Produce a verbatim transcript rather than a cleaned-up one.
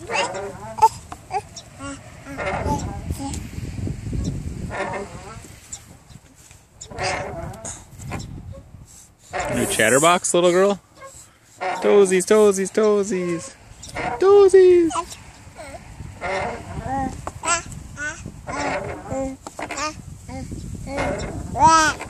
New chatterbox, little girl? Toesies, toesies, toesies. Toesies.